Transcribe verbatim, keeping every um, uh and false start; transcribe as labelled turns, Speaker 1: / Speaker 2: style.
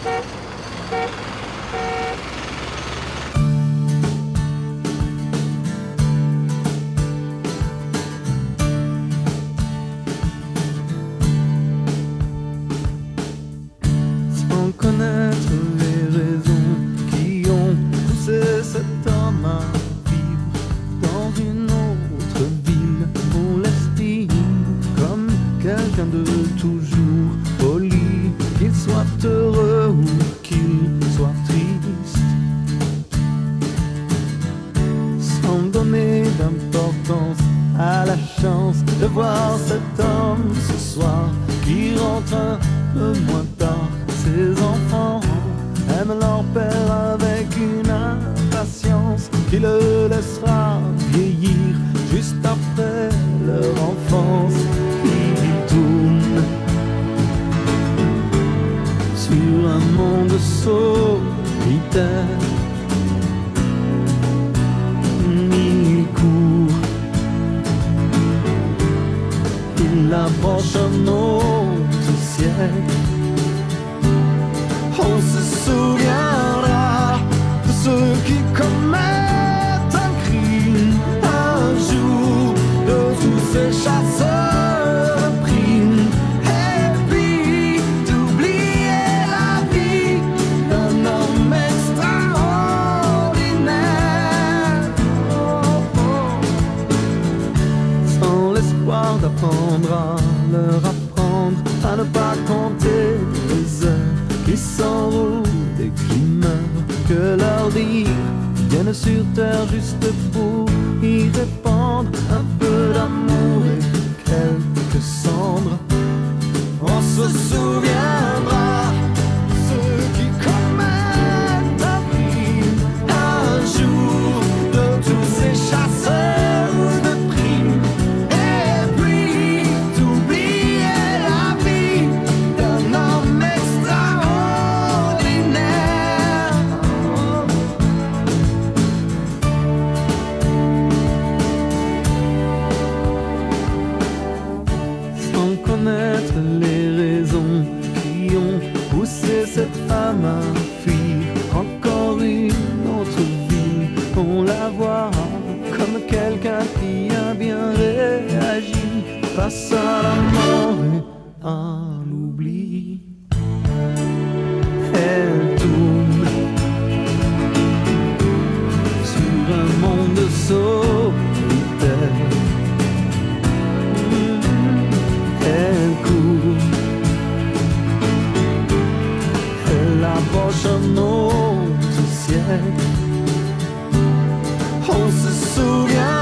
Speaker 1: Sans connaître les raisons qui ont poussé cet homme à vivre dans une autre ville, on l'estime comme quelqu'un de toujours poli, qu'il soit heureux ou qu'il soit triste, sans donner d'importance à la chance de voir cet homme ce soir qui rentre un peu moins tard. Ses enfants aiment leur père avec une impatience qui le laissera vieillir juste après leur enfance. Il tourne sur un monde solitaire, il court, il approche un autre siècle. On se souviendra de ceux qui commettent un crime un jour, de tous ces chasseurs de primes, et puis d'oublier la vie d'un homme extraordinaire. Oh, oh. Sans l'espoir d'apprendre à leur apprendre à ne pas compter les heures qui s'enroulent et qui meurent, que leur dire viennent sur terre juste pour y répandre un peu d'amour et quelques cendres. On se souviendra de ceux qui commettent un crime un jour, de tous ces chasseurs de primes, et puis d'oublier la vie d'un homme extraordinaire. Sans connaître les raisons qui ont poussé cette femme à fuir encore une autre vie, on la voit comme quelqu'un qui a bien réagi face à la mort et à l'oubli. Elle tourne sur un monde solitaire, elle court, elle approche un autre siècle. On se souvient